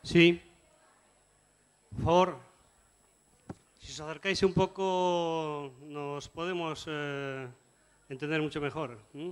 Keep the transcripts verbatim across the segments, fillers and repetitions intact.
Sí. Por favor, si os acercáis un poco, nos podemos eh, entender mucho mejor. ¿Mm?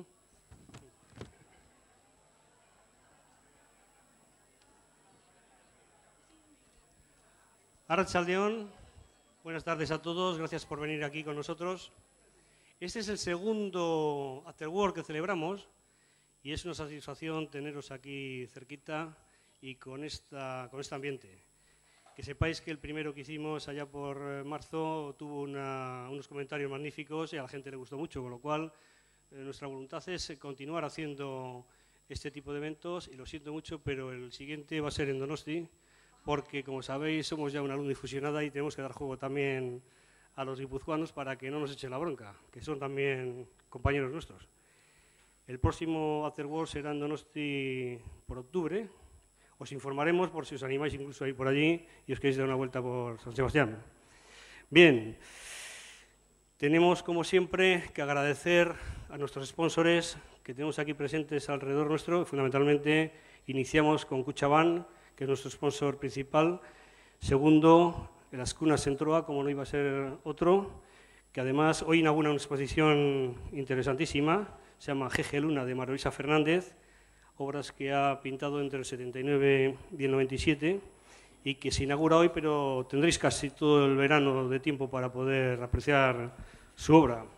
Arratsaldeon, buenas tardes a todos, gracias por venir aquí con nosotros. Este es el segundo Afterwork que celebramos y es una satisfacción teneros aquí cerquita y con, esta, con este ambiente. Que sepáis que el primero que hicimos allá por marzo tuvo una, unos comentarios magníficos y a la gente le gustó mucho, con lo cual eh, nuestra voluntad es continuar haciendo este tipo de eventos y lo siento mucho, pero el siguiente va a ser en Donosti, porque como sabéis somos ya una alumni fusionada y tenemos que dar juego también a los guipuzcoanos para que no nos echen la bronca, que son también compañeros nuestros. El próximo Afterwork será en Donosti por octubre. Os informaremos por si os animáis incluso a ir por allí y os queréis dar una vuelta por San Sebastián. Bien, tenemos como siempre que agradecer a nuestros sponsors que tenemos aquí presentes alrededor nuestro. Fundamentalmente iniciamos con Kutxabank, que es nuestro sponsor principal. Segundo, el Azkuna Sentroa, como no iba a ser otro, que además hoy inaugura una exposición interesantísima, se llama G G Luna de María Luisa Fernández, obras que ha pintado entre el setenta y nueve y el noventa y siete y que se inaugura hoy, pero tendréis casi todo el verano de tiempo para poder apreciar su obra.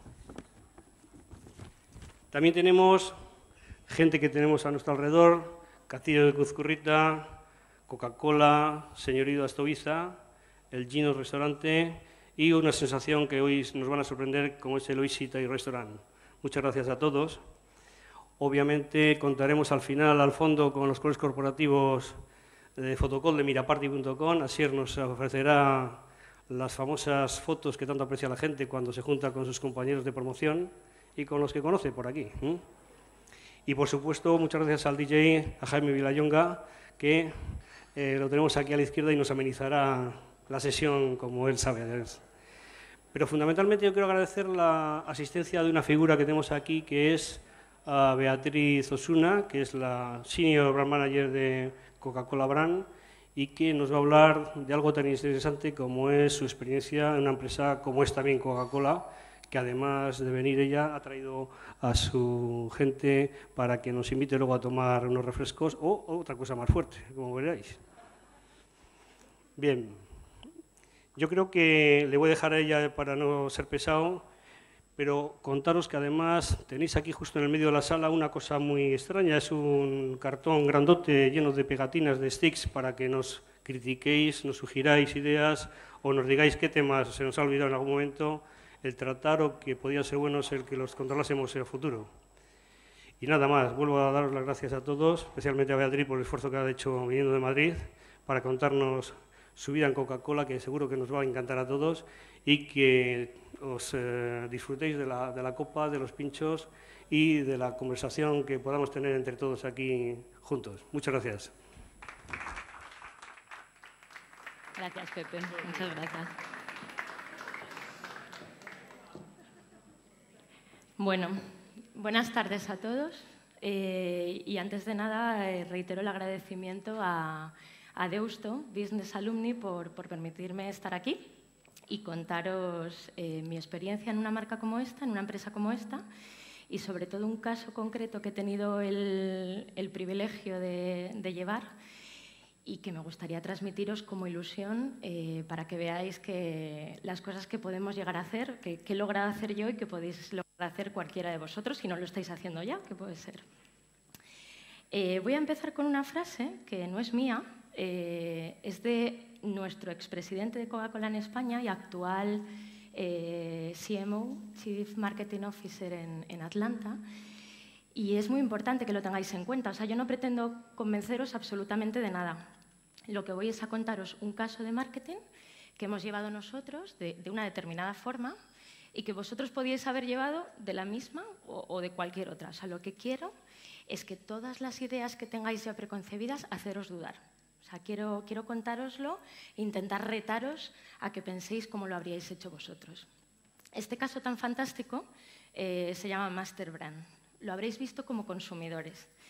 También tenemos gente que tenemos a nuestro alrededor, Castillo de Cuzcurrita, Coca-Cola, Señorito Astoviza, el Gino Restaurante y una sensación que hoy nos van a sorprender como es el Oisita y Restaurant. Muchas gracias a todos. Obviamente contaremos al final, al fondo, con los colores corporativos de Fotocall de Miraparty punto com. Asier nos ofrecerá las famosas fotos que tanto aprecia la gente cuando se junta con sus compañeros de promoción y con los que conoce por aquí. ¿eh? Y, por supuesto, muchas gracias al D J, a Jaime Villayonga, que eh, lo tenemos aquí a la izquierda y nos amenizará la sesión como él sabe. Pero, fundamentalmente, yo quiero agradecer la asistencia de una figura que tenemos aquí, que es a Beatriz Osuna, que es la Senior Brand Manager de Coca-Cola Brand y que nos va a hablar de algo tan interesante como es su experiencia en una empresa como es también Coca-Cola, que además de venir ella ha traído a su gente para que nos invite luego a tomar unos refrescos o, o otra cosa más fuerte, como veréis. Bien, yo creo que le voy a dejar a ella para no ser pesado, pero contaros que además tenéis aquí justo en el medio de la sala una cosa muy extraña, es un cartón grandote lleno de pegatinas, de sticks, para que nos critiquéis, nos sugiráis ideas o nos digáis qué temas se nos ha olvidado en algún momento el tratar o que podía ser bueno el que los controlásemos en el futuro. Y nada más, vuelvo a daros las gracias a todos, especialmente a Beatriz por el esfuerzo que ha hecho viniendo de Madrid para contarnos su vida en Coca-Cola, que seguro que nos va a encantar a todos y que os eh, disfrutéis de la, de la copa, de los pinchos y de la conversación que podamos tener entre todos aquí juntos. Muchas gracias. Gracias, Pepe. Muchas gracias. Bueno, buenas tardes a todos. Eh, y antes de nada, eh, reitero el agradecimiento a, a Deusto, Business Alumni, por, por permitirme estar aquí y contaros eh, mi experiencia en una marca como esta, en una empresa como esta, y sobre todo un caso concreto que he tenido el, el privilegio de, de llevar y que me gustaría transmitiros como ilusión eh, para que veáis que las cosas que podemos llegar a hacer, que, que he logrado hacer yo y que podéis lograr hacer cualquiera de vosotros, si no lo estáis haciendo ya, que puede ser. Eh, voy a empezar con una frase que no es mía, eh, es de nuestro expresidente de Coca-Cola en España y actual eh, C M O, Chief Marketing Officer en, en Atlanta, y es muy importante que lo tengáis en cuenta. O sea, yo no pretendo convenceros absolutamente de nada. Lo que voy es a contaros un caso de marketing que hemos llevado nosotros de, de una determinada forma y que vosotros podíais haber llevado de la misma o, o de cualquier otra. O sea, lo que quiero es que todas las ideas que tengáis ya preconcebidas, haceros dudar. O sea, quiero, quiero contároslo e intentar retaros a que penséis cómo lo habríais hecho vosotros. Este caso tan fantástico eh, se llama Master Brand. Lo habréis visto como consumidores.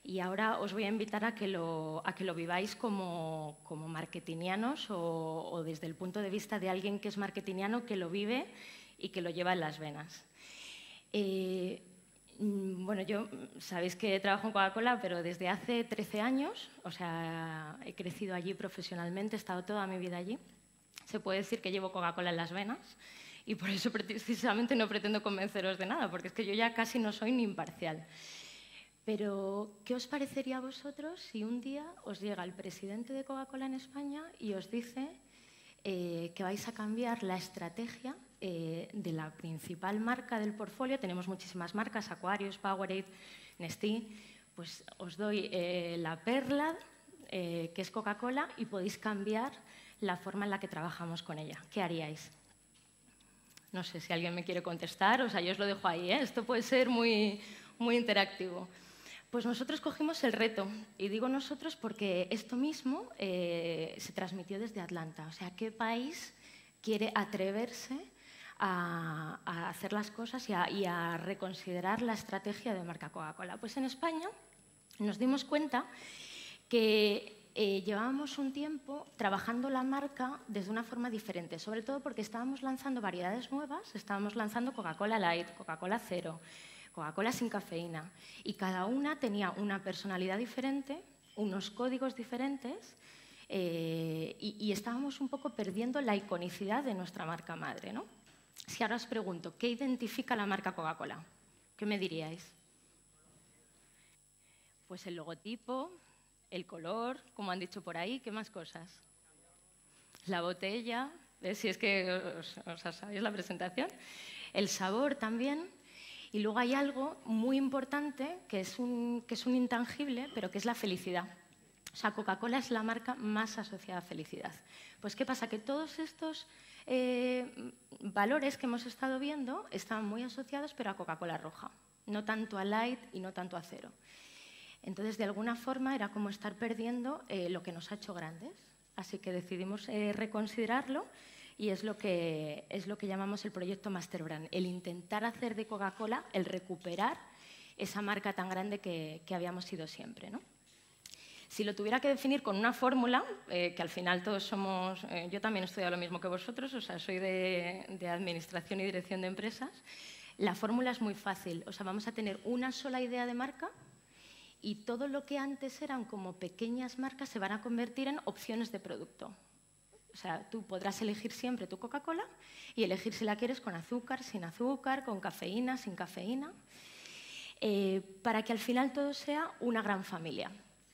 Y ahora os voy a invitar a que lo, a que lo viváis como, como marketingianos o, o desde el punto de vista de alguien que es marketingiano, que lo vive y que lo lleva en las venas. Eh, bueno, yo sabéis que trabajo en Coca-Cola, pero desde hace trece años, o sea, he crecido allí profesionalmente, he estado toda mi vida allí. Se puede decir que llevo Coca-Cola en las venas y por eso precisamente no pretendo convenceros de nada, porque es que yo ya casi no soy ni imparcial. Pero, ¿qué os parecería a vosotros si un día os llega el presidente de Coca-Cola en España y os dice eh, que vais a cambiar la estrategia eh, de la principal marca del portfolio? Tenemos muchísimas marcas, Aquarius, Powerade, Nestlé. Pues os doy eh, la perla, eh, que es Coca-Cola, y podéis cambiar la forma en la que trabajamos con ella. ¿Qué haríais? No sé si alguien me quiere contestar, o sea, yo os lo dejo ahí, ¿eh? Esto puede ser muy, muy interactivo. Pues nosotros cogimos el reto, y digo nosotros porque esto mismo eh, se transmitió desde Atlanta. O sea, ¿qué país quiere atreverse a, a hacer las cosas y a, y a reconsiderar la estrategia de marca Coca-Cola? Pues en España nos dimos cuenta que eh, llevábamos un tiempo trabajando la marca desde una forma diferente, sobre todo porque estábamos lanzando variedades nuevas, estábamos lanzando Coca-Cola Light, Coca-Cola Cero, Coca-Cola sin cafeína, y cada una tenía una personalidad diferente, unos códigos diferentes, eh, y, y estábamos un poco perdiendo la iconicidad de nuestra marca madre, ¿no? Si ahora os pregunto, ¿qué identifica la marca Coca-Cola? ¿Qué me diríais? Pues el logotipo, el color, como han dicho por ahí, ¿qué más cosas? La botella, ¿ves? Si es que os, os sabéis la presentación. El sabor también. Y luego hay algo muy importante, que es, un, que es un intangible, pero que es la felicidad. O sea, Coca-Cola es la marca más asociada a felicidad. Pues, ¿qué pasa? Que todos estos eh, valores que hemos estado viendo están muy asociados, pero a Coca-Cola roja. No tanto a Light y no tanto a Cero. Entonces, de alguna forma, era como estar perdiendo eh, lo que nos ha hecho grandes. Así que decidimos eh, reconsiderarlo. Y es lo, que, es lo que llamamos el proyecto Master Brand, el intentar hacer de Coca-Cola, el recuperar esa marca tan grande que, que habíamos sido siempre, ¿no? Si lo tuviera que definir con una fórmula, eh, que al final todos somos... Eh, yo también he estudiado lo mismo que vosotros, o sea, soy de, de Administración y Dirección de Empresas. La fórmula es muy fácil, o sea, vamos a tener una sola idea de marca y todo lo que antes eran como pequeñas marcas se van a convertir en opciones de producto. O sea, tú podrás elegir siempre tu Coca-Cola y elegir si la quieres con azúcar, sin azúcar, con cafeína, sin cafeína, eh, para que al final todo sea una gran familia.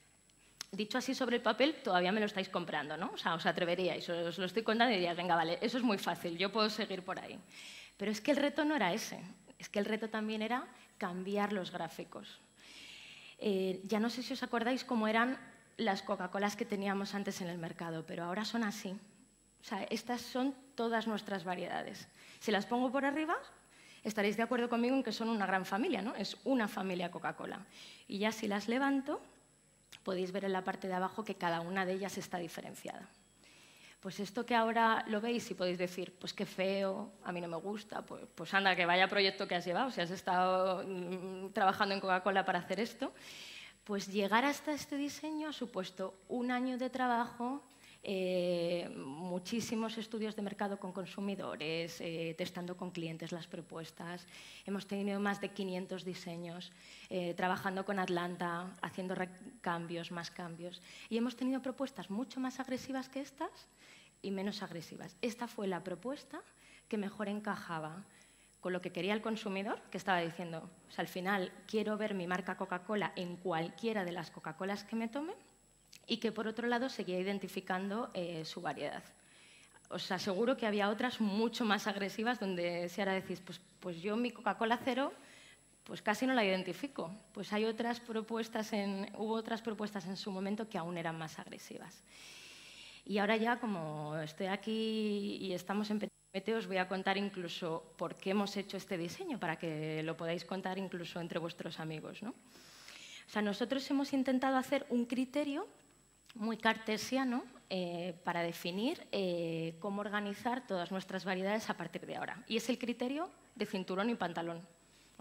Dicho así sobre el papel, todavía me lo estáis comprando, ¿no? O sea, os atreveríais, os lo estoy contando y diríais, venga, vale, eso es muy fácil, yo puedo seguir por ahí. Pero es que el reto no era ese, es que el reto también era cambiar los gráficos. Eh, ya no sé si os acordáis cómo eran las Coca-Colas que teníamos antes en el mercado, pero ahora son así. O sea, estas son todas nuestras variedades. Si las pongo por arriba, estaréis de acuerdo conmigo en que son una gran familia, ¿no? Es una familia Coca-Cola. Y ya si las levanto, podéis ver en la parte de abajo que cada una de ellas está diferenciada. Pues esto que ahora lo veis y podéis decir, pues qué feo, a mí no me gusta, pues, pues anda, que vaya proyecto que has llevado, si has estado mmm, trabajando en Coca-Cola para hacer esto. Pues llegar hasta este diseño ha supuesto un año de trabajo, eh, muchísimos estudios de mercado con consumidores, eh, testando con clientes las propuestas. Hemos tenido más de quinientos diseños, eh, trabajando con Atlanta, haciendo cambios, más cambios. Y hemos tenido propuestas mucho más agresivas que estas y menos agresivas. Esta fue la propuesta que mejor encajaba con lo que quería el consumidor, que estaba diciendo, o sea, al final quiero ver mi marca Coca-Cola en cualquiera de las Coca-Colas que me tome, y que por otro lado seguía identificando eh, su variedad. Os aseguro que había otras mucho más agresivas donde si ahora decís, pues, pues yo mi Coca-Cola Cero, pues casi no la identifico. Pues hay otras propuestas en, hubo otras propuestas en su momento que aún eran más agresivas. Y ahora ya, como estoy aquí y estamos en P T, os voy a contar incluso por qué hemos hecho este diseño, para que lo podáis contar incluso entre vuestros amigos, ¿no? O sea, nosotros hemos intentado hacer un criterio muy cartesiano eh, para definir eh, cómo organizar todas nuestras variedades a partir de ahora. Y es el criterio de cinturón y pantalón.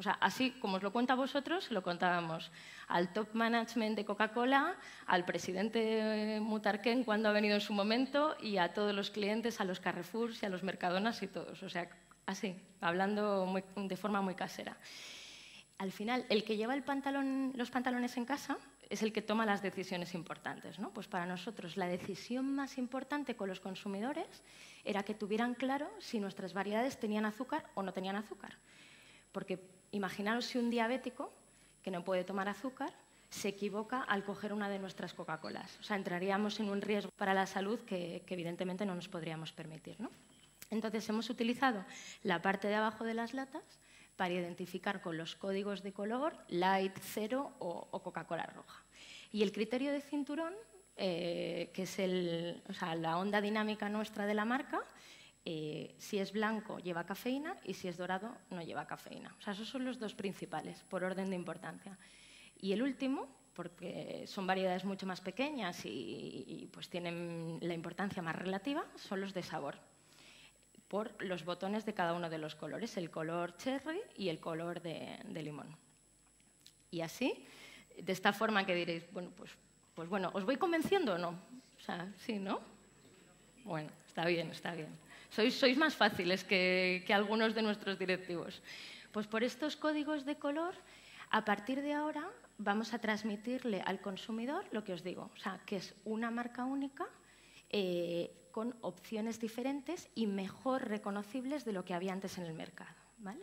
O sea, así como os lo cuento a vosotros, lo contábamos al top management de Coca-Cola, al presidente Mutarquén cuando ha venido en su momento y a todos los clientes, a los Carrefours y a los Mercadonas y todos. O sea, así, hablando muy, de forma muy casera. Al final, el que lleva el pantalón, los pantalones en casa es el que toma las decisiones importantes, ¿no? Pues para nosotros la decisión más importante con los consumidores era que tuvieran claro si nuestras variedades tenían azúcar o no tenían azúcar. Porque imaginaros si un diabético que no puede tomar azúcar se equivoca al coger una de nuestras Coca-Colas. O sea, entraríamos en un riesgo para la salud que, que evidentemente no nos podríamos permitir, ¿no? Entonces, hemos utilizado la parte de abajo de las latas para identificar con los códigos de color light, cero o, o Coca-Cola roja. Y el criterio de cinturón, eh, que es el, o sea, la onda dinámica nuestra de la marca, eh, si es blanco lleva cafeína y si es dorado no lleva cafeína. O sea, esos son los dos principales, por orden de importancia. Y el último, porque son variedades mucho más pequeñas y, y pues tienen la importancia más relativa, son los de sabor, por los botones de cada uno de los colores, el color cherry y el color de, de limón. Y así, de esta forma que diréis, bueno, pues, pues bueno, ¿os voy convenciendo o no? O sea, sí, ¿no? Bueno, está bien, está bien. Sois, sois más fáciles que, que algunos de nuestros directivos. Pues por estos códigos de color, a partir de ahora vamos a transmitirle al consumidor lo que os digo, o sea, que es una marca única, eh, con opciones diferentes y mejor reconocibles de lo que había antes en el mercado, ¿vale?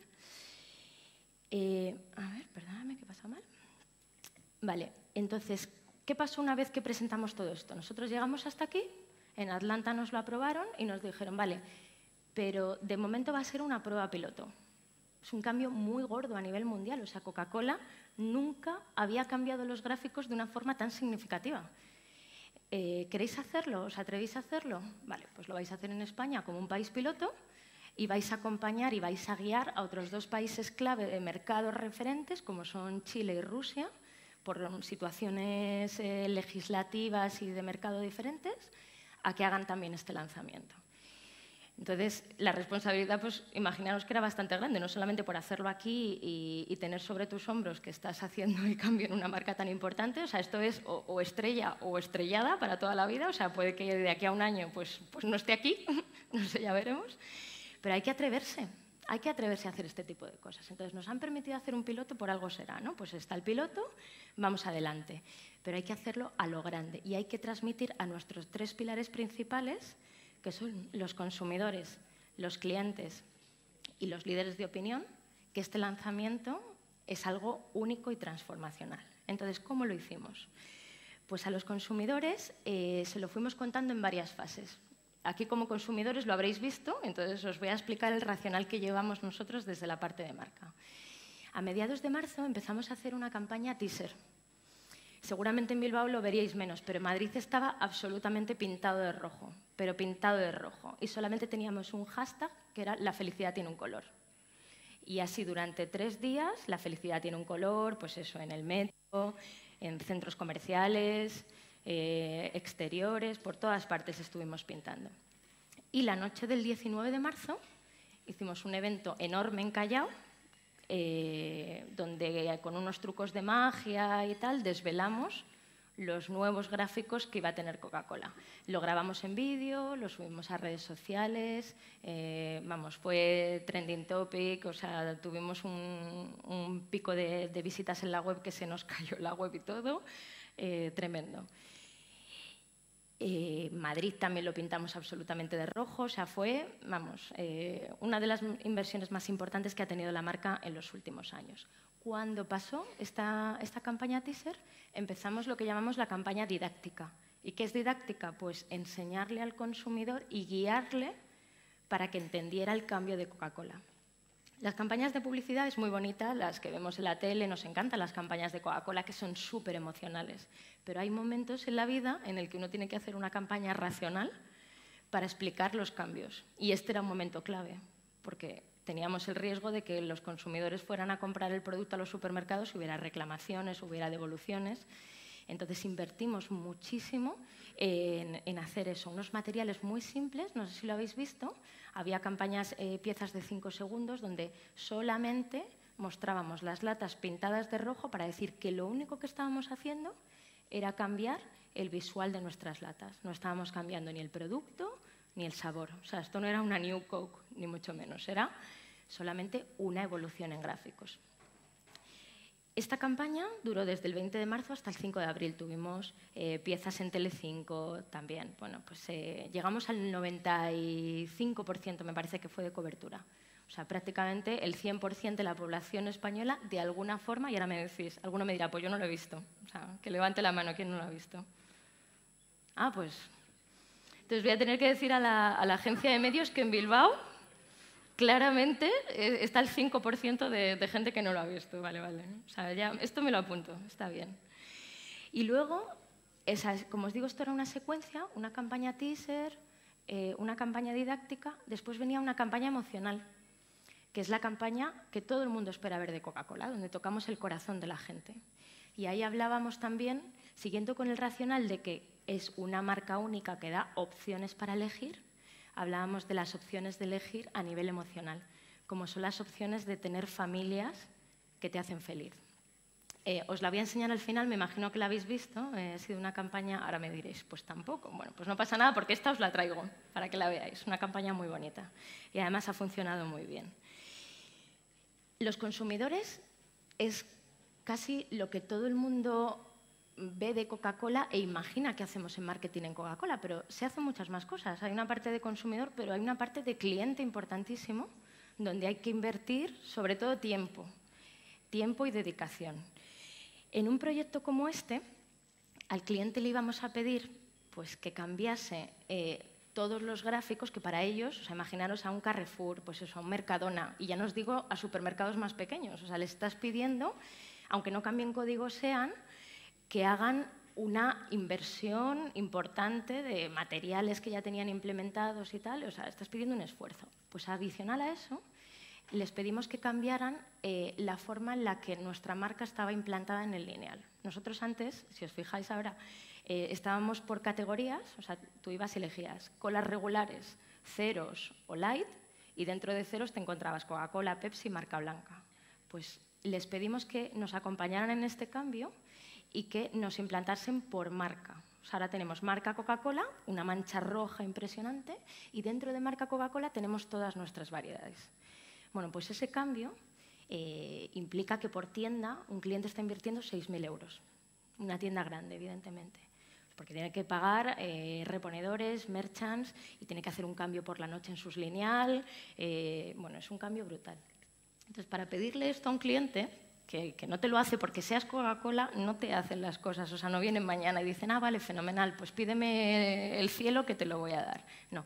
Eh, a ver, perdóname, ¿qué pasa mal? Vale, entonces, ¿qué pasó una vez que presentamos todo esto? Nosotros llegamos hasta aquí, en Atlanta nos lo aprobaron y nos dijeron, vale, pero de momento va a ser una prueba piloto. Es un cambio muy gordo a nivel mundial, o sea, Coca-Cola nunca había cambiado los gráficos de una forma tan significativa. Eh, ¿Queréis hacerlo? ¿Os atrevéis a hacerlo? Vale, pues lo vais a hacer en España como un país piloto y vais a acompañar y vais a guiar a otros dos países clave de mercados referentes, como son Chile y Rusia, por situaciones eh, legislativas y de mercado diferentes, a que hagan también este lanzamiento. Entonces, la responsabilidad, pues, imaginaros que era bastante grande, no solamente por hacerlo aquí y, y tener sobre tus hombros que estás haciendo el cambio en una marca tan importante. O sea, esto es o, o estrella o estrellada para toda la vida. O sea, puede que de aquí a un año pues, pues no esté aquí, no sé, ya veremos. Pero hay que atreverse, hay que atreverse a hacer este tipo de cosas. Entonces, nos han permitido hacer un piloto, por algo será, ¿no? Pues está el piloto, vamos adelante. Pero hay que hacerlo a lo grande y hay que transmitir a nuestros tres pilares principales, que son los consumidores, los clientes y los líderes de opinión, que este lanzamiento es algo único y transformacional. Entonces, ¿cómo lo hicimos? Pues a los consumidores eh, se lo fuimos contando en varias fases. Aquí como consumidores lo habréis visto, entonces os voy a explicar el racional que llevamos nosotros desde la parte de marca. A mediados de marzo empezamos a hacer una campaña teaser. Seguramente en Bilbao lo veríais menos, pero en Madrid estaba absolutamente pintado de rojo, pero pintado de rojo. Y solamente teníamos un hashtag que era «La felicidad tiene un color». Y así durante tres días, la felicidad tiene un color, pues eso, en el metro, en centros comerciales, eh, exteriores, por todas partes estuvimos pintando. Y la noche del diecinueve de marzo hicimos un evento enorme en Callao, Eh, donde con unos trucos de magia y tal desvelamos los nuevos gráficos que iba a tener Coca-Cola. Lo grabamos en vídeo, lo subimos a redes sociales, eh, vamos, fue trending topic, o sea, tuvimos un, un pico de, de visitas en la web que se nos cayó la web y todo, eh, tremendo. Eh, Madrid también lo pintamos absolutamente de rojo, o sea, fue, vamos, eh, una de las inversiones más importantes que ha tenido la marca en los últimos años. Cuando pasó esta, esta campaña teaser, empezamos lo que llamamos la campaña didáctica. ¿Y qué es didáctica? Pues enseñarle al consumidor y guiarle para que entendiera el cambio de Coca-Cola. Las campañas de publicidad es muy bonita, las que vemos en la tele, nos encantan las campañas de Coca-Cola, que son súper emocionales. Pero hay momentos en la vida en el que uno tiene que hacer una campaña racional para explicar los cambios. Y este era un momento clave, porque teníamos el riesgo de que los consumidores fueran a comprar el producto a los supermercados y hubiera reclamaciones, hubiera devoluciones. Entonces invertimos muchísimo en, en hacer eso, unos materiales muy simples, no sé si lo habéis visto, había campañas, eh, piezas de cinco segundos, donde solamente mostrábamos las latas pintadas de rojo para decir que lo único que estábamos haciendo era cambiar el visual de nuestras latas. No estábamos cambiando ni el producto ni el sabor. O sea, esto no era una New Coke, ni mucho menos. Era solamente una evolución en gráficos. Esta campaña duró desde el veinte de marzo hasta el cinco de abril. Tuvimos eh, piezas en Telecinco también. Bueno, pues eh, llegamos al noventa y cinco por ciento, me parece que fue de cobertura. O sea, prácticamente el cien por ciento de la población española, de alguna forma, y ahora me decís, alguno me dirá, pues yo no lo he visto. O sea, que levante la mano, ¿quién no lo ha visto? Ah, pues... Entonces voy a tener que decir a la, a la agencia de medios que en Bilbao claramente está el cinco por ciento de, de gente que no lo ha visto. Vale, vale. O sea, ya, esto me lo apunto, está bien. Y luego, esa, como os digo, esto era una secuencia, una campaña teaser, eh, una campaña didáctica, después venía una campaña emocional, que es la campaña que todo el mundo espera ver de Coca-Cola, donde tocamos el corazón de la gente. Y ahí hablábamos también, siguiendo con el racional de que es una marca única que da opciones para elegir, hablábamos de las opciones de elegir a nivel emocional, como son las opciones de tener familias que te hacen feliz. Eh, os la voy a enseñar al final, me imagino que la habéis visto, eh, ha sido una campaña, ahora me diréis, pues tampoco. Bueno, pues no pasa nada porque esta os la traigo para que la veáis, una campaña muy bonita y además ha funcionado muy bien. Los consumidores es casi lo que todo el mundo ve de Coca-Cola e imagina que hacemos en marketing en Coca-Cola, pero se hacen muchas más cosas. Hay una parte de consumidor, pero hay una parte de cliente importantísimo, donde hay que invertir sobre todo tiempo, tiempo y dedicación. En un proyecto como este, al cliente le íbamos a pedir pues, que cambiase eh, todos los gráficos que para ellos, o sea, imaginaros a un Carrefour, pues eso, a un Mercadona, y ya no os digo a supermercados más pequeños, o sea, le estás pidiendo, aunque no cambien códigos sean, que hagan una inversión importante de materiales que ya tenían implementados y tal, o sea, estás pidiendo un esfuerzo. Pues adicional a eso, les pedimos que cambiaran eh, la forma en la que nuestra marca estaba implantada en el lineal. Nosotros antes, si os fijáis ahora, eh, estábamos por categorías, o sea, tú ibas y elegías colas regulares, ceros o light, y dentro de ceros te encontrabas Coca-Cola, Pepsi, marca blanca. Pues les pedimos que nos acompañaran en este cambio y que nos implantasen por marca. O sea, ahora tenemos marca Coca-Cola, una mancha roja impresionante, y dentro de marca Coca-Cola tenemos todas nuestras variedades. Bueno, pues ese cambio eh, implica que por tienda un cliente está invirtiendo seis mil euros. Una tienda grande, evidentemente. Porque tiene que pagar eh, reponedores, merchants, y tiene que hacer un cambio por la noche en sus lineal. Eh, bueno, es un cambio brutal. Entonces, para pedirle esto a un cliente, que, que no te lo hace porque seas Coca-Cola, no te hacen las cosas. O sea, no vienen mañana y dicen, ah, vale, fenomenal, pues pídeme el cielo que te lo voy a dar. No,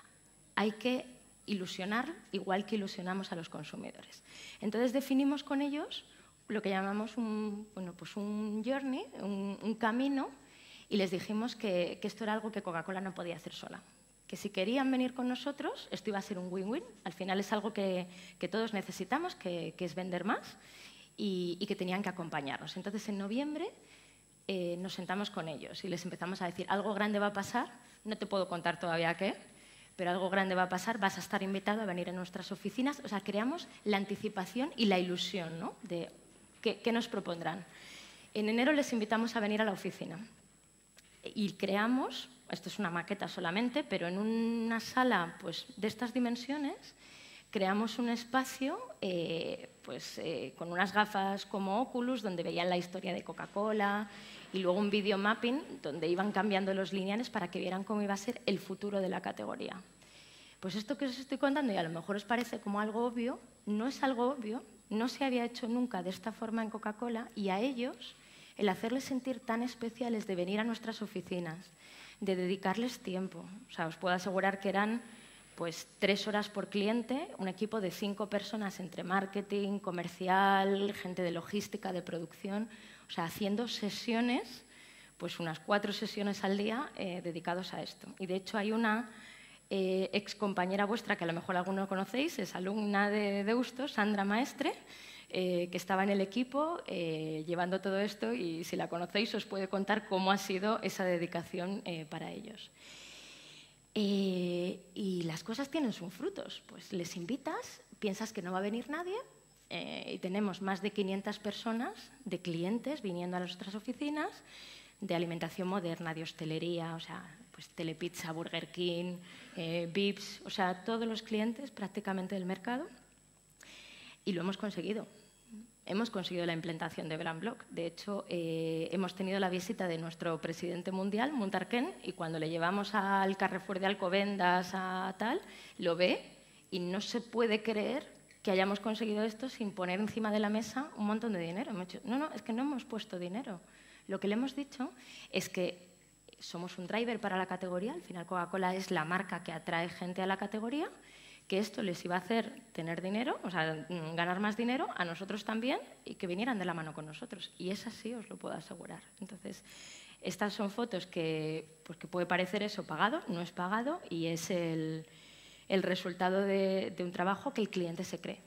hay que ilusionar igual que ilusionamos a los consumidores. Entonces, definimos con ellos lo que llamamos un, bueno, pues un journey, un, un camino, y les dijimos que, que esto era algo que Coca-Cola no podía hacer sola. Que si querían venir con nosotros, esto iba a ser un win-win. Al final es algo que, que todos necesitamos, que, que es vender más, y, y que tenían que acompañarnos. Entonces, en noviembre eh, nos sentamos con ellos y les empezamos a decir, algo grande va a pasar, no te puedo contar todavía qué, pero algo grande va a pasar, vas a estar invitado a venir a nuestras oficinas. O sea, creamos la anticipación y la ilusión, ¿no?, de qué, qué nos propondrán. En enero les invitamos a venir a la oficina y creamos, esto es una maqueta solamente, pero en una sala pues, de estas dimensiones, creamos un espacio eh, pues, eh, con unas gafas como Oculus, donde veían la historia de Coca-Cola, y luego un video mapping donde iban cambiando los lineales para que vieran cómo iba a ser el futuro de la categoría. Pues esto que os estoy contando, y a lo mejor os parece como algo obvio, no es algo obvio, no se había hecho nunca de esta forma en Coca-Cola, y a ellos el hacerles sentir tan especiales de venir a nuestras oficinas, de dedicarles tiempo. O sea, os puedo asegurar que eran pues, tres horas por cliente, un equipo de cinco personas entre marketing, comercial, gente de logística, de producción, o sea, haciendo sesiones, pues unas cuatro sesiones al día eh, dedicados a esto. Y de hecho hay una eh, ex compañera vuestra, que a lo mejor alguno conocéis, es alumna de Deusto, Sandra Maestre, eh, que estaba en el equipo eh, llevando todo esto, y si la conocéis os puede contar cómo ha sido esa dedicación eh, para ellos. Eh, y las cosas tienen sus frutos. Pues les invitas, piensas que no va a venir nadie, Eh, y tenemos más de quinientas personas de clientes viniendo a nuestras oficinas de alimentación moderna, de hostelería, o sea, pues Telepizza, Burger King, eh, Vips, o sea, todos los clientes prácticamente del mercado. Y lo hemos conseguido. Hemos conseguido la implantación de Brand Block. De hecho, eh, hemos tenido la visita de nuestro presidente mundial, Muntarken, y cuando le llevamos al Carrefour de Alcobendas a tal, lo ve y no se puede creer que hayamos conseguido esto sin poner encima de la mesa un montón de dinero. Hemos dicho, no, no, es que no hemos puesto dinero. Lo que le hemos dicho es que somos un driver para la categoría, al final Coca-Cola es la marca que atrae gente a la categoría, que esto les iba a hacer tener dinero, o sea, ganar más dinero, a nosotros también, y que vinieran de la mano con nosotros. Y es así, os lo puedo asegurar. Entonces, estas son fotos que, pues, que puede parecer eso pagado, no es pagado, y es el, el resultado de, de un trabajo que el cliente se cree.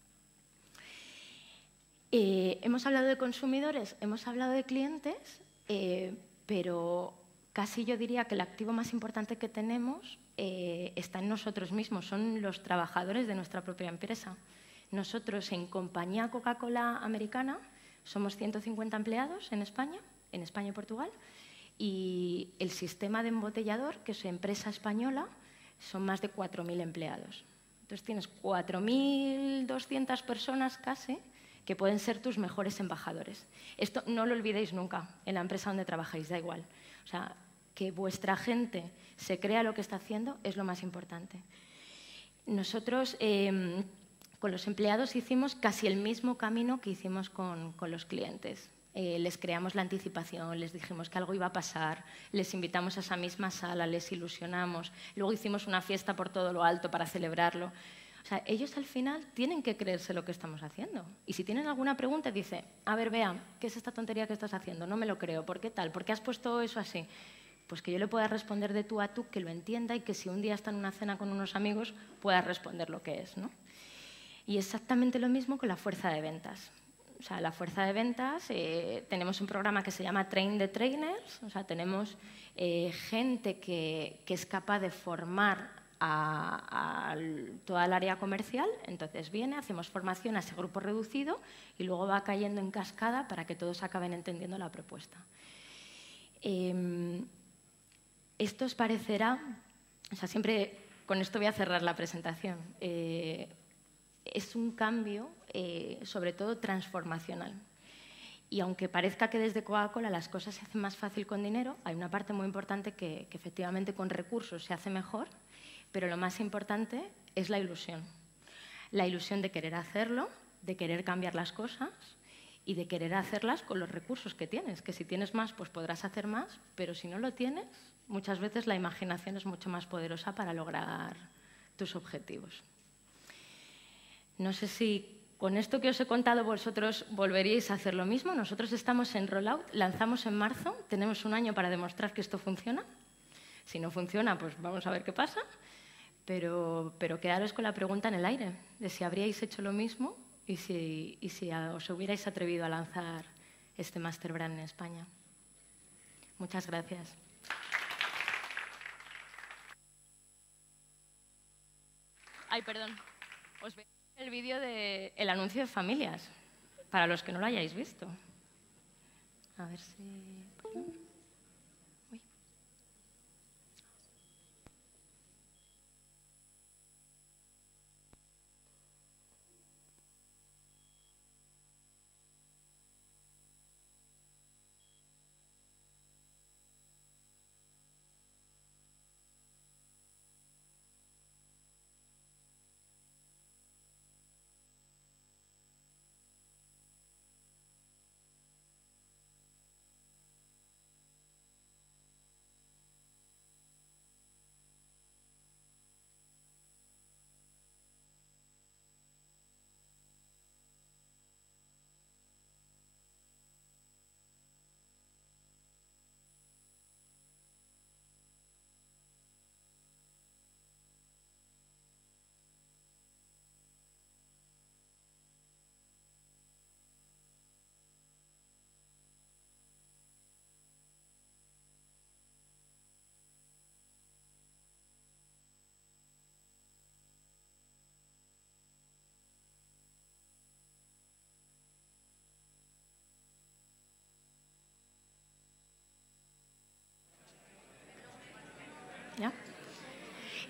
Eh, hemos hablado de consumidores, hemos hablado de clientes, eh, pero casi yo diría que el activo más importante que tenemos eh, está en nosotros mismos, son los trabajadores de nuestra propia empresa. Nosotros, en Compañía Coca-Cola Americana, somos ciento cincuenta empleados en España, en España y Portugal, y el sistema de embotellador, que es su empresa española, son más de cuatro mil empleados. Entonces tienes cuatro mil doscientas personas casi que pueden ser tus mejores embajadores. Esto no lo olvidéis nunca en la empresa donde trabajáis, da igual. O sea, que vuestra gente se crea lo que está haciendo es lo más importante. Nosotros, eh, con los empleados, hicimos casi el mismo camino que hicimos con, con los clientes. Eh, les creamos la anticipación, les dijimos que algo iba a pasar, les invitamos a esa misma sala, les ilusionamos, luego hicimos una fiesta por todo lo alto para celebrarlo. O sea, ellos al final tienen que creerse lo que estamos haciendo. Y si tienen alguna pregunta, dice, a ver, Bea, ¿qué es esta tontería que estás haciendo? No me lo creo. ¿Por qué tal? ¿Por qué has puesto eso así? Pues que yo le pueda responder de tú a tú, que lo entienda y que si un día está en una cena con unos amigos, pueda responder lo que es, ¿no? Y exactamente lo mismo con la fuerza de ventas. O sea, la fuerza de ventas, eh, tenemos un programa que se llama Train the Trainers, o sea, tenemos eh, gente que, que es capaz de formar a, a toda el área comercial, entonces viene, hacemos formación a ese grupo reducido y luego va cayendo en cascada para que todos acaben entendiendo la propuesta. Eh, esto os parecerá, o sea, siempre con esto voy a cerrar la presentación, eh, es un cambio, eh, sobre todo transformacional. Y aunque parezca que desde Coca-Cola las cosas se hacen más fácil con dinero, hay una parte muy importante que, que efectivamente con recursos se hace mejor, pero lo más importante es la ilusión. La ilusión de querer hacerlo, de querer cambiar las cosas y de querer hacerlas con los recursos que tienes, que si tienes más, pues podrás hacer más, pero si no lo tienes, muchas veces la imaginación es mucho más poderosa para lograr tus objetivos. No sé si con esto que os he contado vosotros volveríais a hacer lo mismo. Nosotros estamos en rollout, lanzamos en marzo, tenemos un año para demostrar que esto funciona. Si no funciona, pues vamos a ver qué pasa. Pero, pero quedaros con la pregunta en el aire, de si habríais hecho lo mismo y si, y si os hubierais atrevido a lanzar este Master Brand en España. Muchas gracias. Ay, perdón. Os veo el vídeo del anuncio de familias, para los que no lo hayáis visto. A ver si... Uy.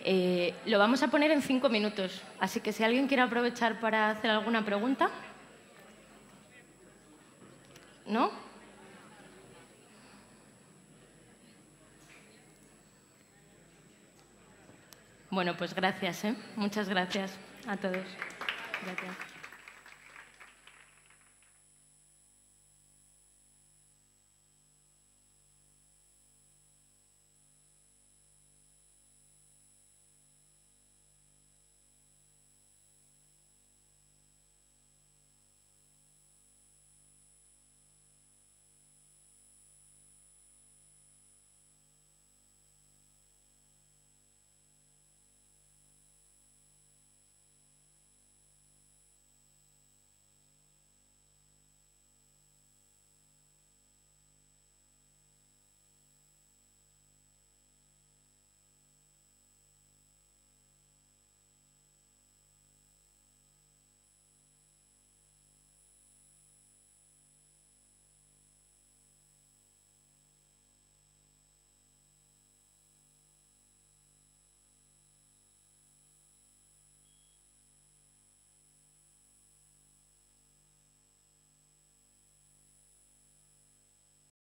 Eh, lo vamos a poner en cinco minutos, así que si alguien quiere aprovechar para hacer alguna pregunta. ¿No? Bueno, pues gracias, ¿eh? Muchas gracias a todos. Gracias.